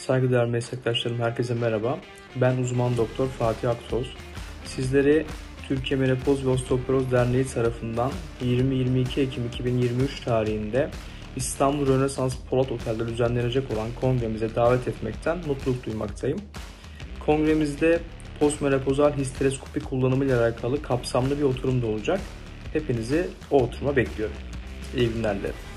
Saygıdeğer meslektaşlarım, herkese merhaba. Ben uzman doktor Fatih Aktoz. Sizlere Türkiye Menopoz ve Osteoporoz Derneği tarafından 20-22 Ekim 2023 tarihinde İstanbul Rönesans Polat Otel'de düzenlenecek olan kongremize davet etmekten mutluluk duymaktayım. Kongremizde postmenopozal histeroskopi kullanımı ile alakalı kapsamlı bir oturum da olacak. Hepinizi o oturuma bekliyorum. İyi günler dilerim.